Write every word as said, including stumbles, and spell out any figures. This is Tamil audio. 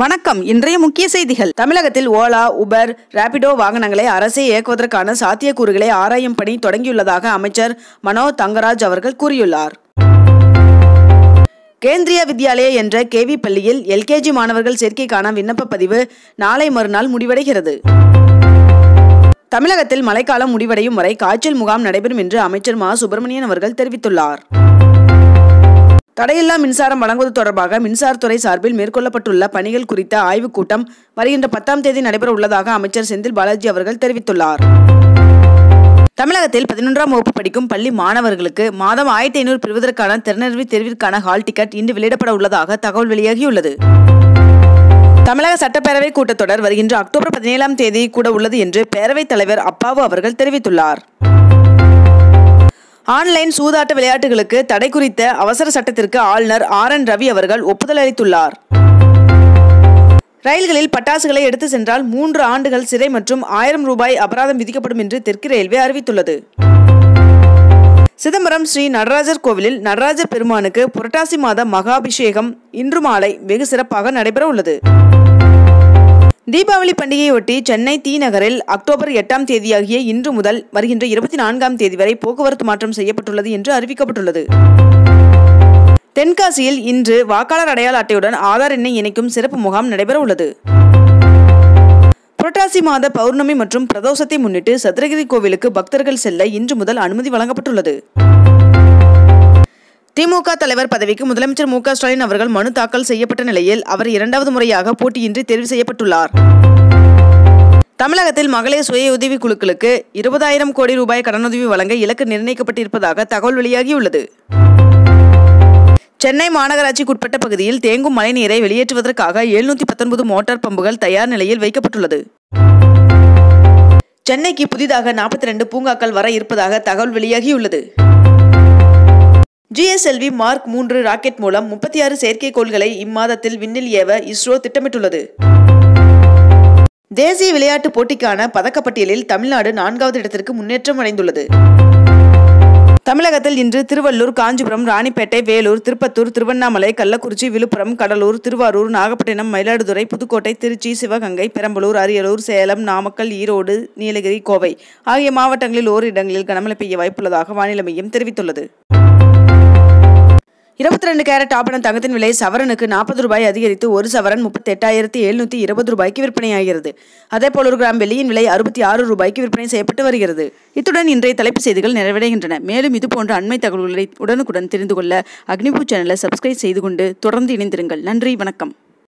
வணக்கம். இன்றைய முக்கிய செய்திகள். தமிழகத்தில் ஓலா, உபர், ராபிடோ வாகனங்களை அரசே இயக்குவதற்கான சாத்தியக்கூறுகளை ஆராயும் பணி தொடங்கியுள்ளதாக அமைச்சர் மனோ தங்கராஜ் அவர்கள் கூறியுள்ளார். கேந்திரிய வித்யாலயா என்ற கேவி பள்ளியில் எல்கேஜி மாணவர்கள் சேர்க்கைக்கான விண்ணப்ப பதிவு நாளை மறுநாள் முடிவடைகிறது. தமிழகத்தில் மழைக்காலம் முடிவடையும் வரை காய்ச்சல் முகாம் நடைபெறும் என்று அமைச்சர் மா சுப்பிரமணியன் அவர்கள் தெரிவித்துள்ளார். தடையில்லா மின்சாரம் வழங்குவது தொடர்பாக மின்சாரத்துறை சார்பில் மேற்கொள்ளப்பட்டுள்ள பணிகள் குறித்த ஆய்வுக் கூட்டம் வருகின்ற பத்தாம் தேதி நடைபெற உள்ளதாக அமைச்சர் செந்தில் பாலாஜி அவர்கள் தெரிவித்துள்ளார். தமிழகத்தில் பதினொன்றாம் வகுப்பு படிக்கும் பள்ளி மாணவர்களுக்கு மாதம் ஆயிரத்தி ஐநூறு பெறுவதற்கான திறனறிவு தேர்விற்கான ஹால் டிக்கெட் இன்று வெளியிடப்பட உள்ளதாக தகவல் வெளியாகியுள்ளது. தமிழக சட்டப்பேரவை கூட்டத்தொடர் வருகின்ற அக்டோபர் பதினேழாம் தேதி கூட உள்ளது என்று பேரவைத் தலைவர் அப்பாவு அவர்கள் தெரிவித்துள்ளார். ஆன்லைன் சூதாட்ட விளையாட்டுகளுக்கு தடை குறித்த அவசர சட்டத்திற்கு ஆளுநர் ஆர் என் ரவி அவர்கள் ஒப்புதல் அளித்துள்ளார். ரயில்களில் பட்டாசுகளை எடுத்து சென்றால் மூன்று ஆண்டுகள் சிறை மற்றும் ஆயிரம் ரூபாய் அபராதம் விதிக்கப்படும் என்று தெற்கு ரயில்வே அறிவித்துள்ளது. சிதம்பரம் ஸ்ரீ நடராஜர் கோவிலில் நடராஜர் பெருமானுக்கு புரட்டாசி மாத மகாபிஷேகம் இன்று மாலை வெகு சிறப்பாக நடைபெற உள்ளது. தீபாவளி பண்டிகையொட்டி சென்னை தி நகரில் அக்டோபர் எட்டாம் தேதியாகிய இன்று முதல் வருகின்ற இருபத்தி நான்காம் தேதி வரை போக்குவரத்து மாற்றம் செய்யப்பட்டுள்ளது என்று அறிவிக்கப்பட்டுள்ளது. தென்காசியில் இன்று வாக்காளர் அடையாள அட்டையுடன் ஆதார் எண்ணை இணைக்கும் சிறப்பு முகாம் நடைபெற உள்ளது. புரட்டாசி மாத பௌர்ணமி மற்றும் பிரதோஷத்தை முன்னிட்டு சதுரகிரி கோவிலுக்கு பக்தர்கள் செல்ல இன்று முதல் அனுமதி வழங்கப்பட்டுள்ளது. திமுக தலைவர் பதவிக்கு முதலமைச்சர் மு க ஸ்டாலின் அவர்கள் மனு தாக்கல் செய்யப்பட்ட நிலையில் அவர் இரண்டாவது முறையாக போட்டியின்றி தேர்வு செய்யப்பட்டுள்ளார். தமிழகத்தில் மகளிர் சுய உதவி குழுக்களுக்கு இருபதாயிரம் கோடி ரூபாய் கடனுதவி வழங்க இலக்கு நிர்ணயிக்கப்பட்டிருப்பதாக தகவல் வெளியாகியுள்ளது. சென்னை மாநகராட்சிக்குட்பட்ட பகுதியில் தேங்கும் மழைநீரை வெளியேற்றுவதற்காக எழுநூத்தி பத்தொன்பது மோட்டார் பம்புகள் தயார் நிலையில் வைக்கப்பட்டுள்ளது. சென்னைக்கு புதிதாக நாற்பத்தி இரண்டு பூங்காக்கள் வர இருப்பதாக தகவல் வெளியாகியுள்ளது. G S L V mark மூன்று ராக்கெட் மூலம் முப்பத்தி ஆறு செயற்கைக்கோள்களை இம்மாதத்தில் விண்ணில் ஏவ இஸ்ரோ திட்டமிட்டுள்ளது. தேசிய விளையாட்டுப் போட்டிக்கான பதக்கப்பட்டியலில் தமிழ்நாடு நான்காவது இடத்திற்கு முன்னேற்றம் அடைந்துள்ளது. தமிழகத்தில் இன்று திருவள்ளூர், காஞ்சிபுரம், ராணிப்பேட்டை, வேலூர், திருப்பத்தூர், திருவண்ணாமலை, கள்ளக்குறிச்சி, விழுப்புரம், கடலூர், திருவாரூர், நாகப்பட்டினம், மயிலாடுதுறை, புதுக்கோட்டை, திருச்சி, சிவகங்கை, பெரம்பலூர், அரியலூர், சேலம், நாமக்கல், ஈரோடு, நீலகிரி, கோவை ஆகிய மாவட்டங்களில் ஓரிரு இடங்களில் கனமழை பெய்ய வாய்ப்புள்ளதாக வானிலை மையம் தெரிவித்துள்ளது. இருபத்தி ரெண்டு கேரட் ஆபண தங்கத்தின் விலை சவரனுக்கு நாற்பது ரூபாய் அதிகரித்து ஒரு சவரன் முப்பத்தி எட்டாயிரத்தி எழுநூத்தி இருபது ரூபாய்க்கு விற்பனையாகிறது. அதேபோல் ஒரு கிராம் வெள்ளியின் விலை அறுபத்தி ஆறு ரூபாய்க்கு விற்பனை செய்யப்பட்டு வருகிறது. இத்துடன் இன்றைய தலைப்பு செய்திகள் நிறைவடைகின்றன. மேலும் இதுபோன்ற அண்மை தகவல்களை உடனுக்குடன் தெரிந்து கொள்ள அக்னிபூ சேனலை சப்ஸ்கிரைப் செய்து கொண்டு தொடர்ந்து இணைந்திருங்கள். நன்றி, வணக்கம்.